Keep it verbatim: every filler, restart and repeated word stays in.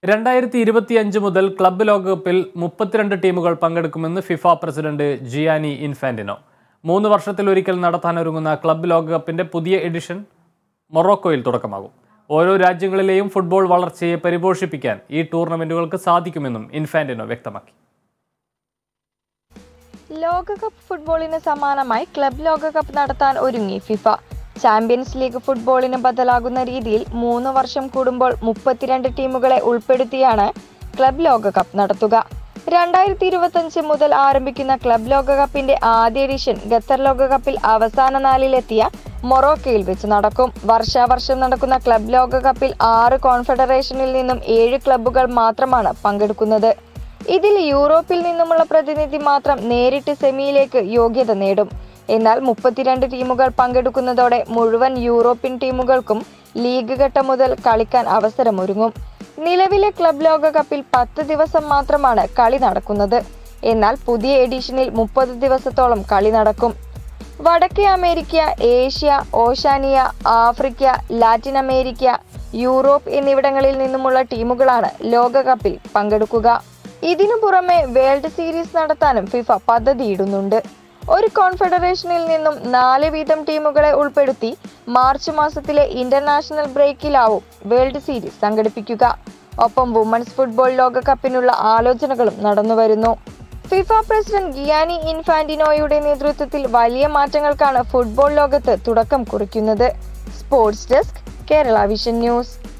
രണ്ടായിരത്തി ഇരുപത്തിയഞ്ച് മുതൽ ക്ലബ്ബ് ലോകകപ്പിൽ മുപ്പത്തിരണ്ട് ടീമുകൾ പങ്കെടുക്കുമെന്ന് ഫിഫ പ്രസിഡന്റ് ജിയാനി ഇൻഫാന്റിനോ. മൂന്ന് വർഷത്തിലൊരിക്കൽ നടത്താനൊരുങ്ങുന്ന ക്ലബ്ബ് ലോകകപ്പിന്റെ പുതിയ എഡിഷൻ മൊറോക്കോയിൽ തുടക്കമാകും. ഓരോ രാജ്യങ്ങളിലെയും ഫുട്ബോൾ വളർച്ചയെ പരിപോഷിപ്പിക്കാൻ ഈ ടൂർണമെന്റുകൾക്ക് സാധിക്കുമെന്നും ഇൻഫാന്റിനോ വ്യക്തമാക്കി. ലോകകപ്പ് ഫുട്ബോളിന് സമാനമായി ക്ലബ്ബ് ലോകകപ്പ് നടത്താൻ ഒരുങ്ങി ഫിഫ. ചാമ്പ്യൻസ് ലീഗ് ഫുട്ബോളിന് ബദലാകുന്ന രീതിയിൽ മൂന്ന് വർഷം കൂടുമ്പോൾ മുപ്പത്തിരണ്ട് ടീമുകളെ ഉൾപ്പെടുത്തിയാണ് ക്ലബ്ബ് ലോകകപ്പ് നടത്തുക. രണ്ടായിരത്തി ഇരുപത്തിയഞ്ച് മുതൽ ആരംഭിക്കുന്ന ക്ലബ്ബ് ലോകകപ്പിന്റെ ആദ്യ എഡിഷൻ ഖത്തർ ലോകകപ്പിൽ അവസാന നാലിലെത്തിയ മൊറോക്കയിൽ വെച്ച് നടക്കും. വർഷാവർഷം നടക്കുന്ന ക്ലബ്ബ് ലോകകപ്പിൽ ആറ് കോൺഫെഡറേഷനിൽ നിന്നും ഏഴ് ക്ലബ്ബുകൾ മാത്രമാണ് പങ്കെടുക്കുന്നത്. ഇതിൽ യൂറോപ്പിൽ നിന്നുമുള്ള പ്രതിനിധി മാത്രം നേരിട്ട് സെമിയിലേക്ക് യോഗ്യത നേടും. എന്നാൽ മുപ്പത്തിരണ്ട് ടീമുകൾ പങ്കെടുക്കുന്നതോടെ മുഴുവൻ യൂറോപ്യൻ ടീമുകൾക്കും ലീഗ് ഘട്ടം മുതൽ കളിക്കാൻ അവസരമൊരുങ്ങും. നിലവിലെ ക്ലബ്ബ് ലോകകപ്പിൽ പത്ത് ദിവസം മാത്രമാണ് കളി നടക്കുന്നത്. എന്നാൽ പുതിയ എഡിഷനിൽ മുപ്പത് ദിവസത്തോളം കളി നടക്കും. വടക്കേ America, Asia, Oceania, Africa, Latin America, Europe എന്നിവിടങ്ങളിൽ നിന്നുമുള്ള ടീമുകളാണ് ലോകകപ്പിൽ പങ്കെടുക്കുക. ഇതിനു പുറമെ വേൾഡ് സീരീസ് നടത്താനും ഫിഫ പദ്ധതിയിടുന്നുണ്ട്. ഒരു കോൺഫെഡറേഷനിൽ നിന്നും നാല് വീതം ടീമുകളെ ഉൾപ്പെടുത്തി മാർച്ച് മാസത്തിലെ ഇന്റർനാഷണൽ ബ്രേക്കിലാവും വേൾഡ് സീരീസ് സംഘടിപ്പിക്കുക. ഒപ്പം വുമൺസ് ഫുട്ബോൾ ലോകകപ്പിനുള്ള ആലോചനകളും നടന്നുവരുന്നു. ഫിഫ പ്രസിഡന്റ് ഗിയാനി ഇൻഫാന്റിനോയുടെ നേതൃത്വത്തിൽ വലിയ മാറ്റങ്ങൾക്കാണ് ഫുട്ബോൾ ലോകത്ത് തുടക്കം കുറിക്കുന്നത്. Sports desk, Kerala vision news.